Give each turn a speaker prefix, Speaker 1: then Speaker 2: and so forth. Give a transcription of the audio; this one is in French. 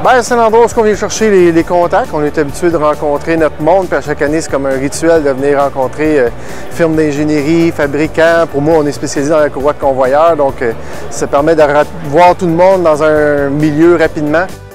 Speaker 1: Ben, c'est un endroit où on vient chercher les contacts. On est habitué de rencontrer notre monde, puis à chaque année, c'est comme un rituel de venir rencontrer firmes d'ingénierie, fabricants. Pour moi, on est spécialisé dans la courroie de convoyeur, donc ça permet de voir tout le monde dans un milieu rapidement.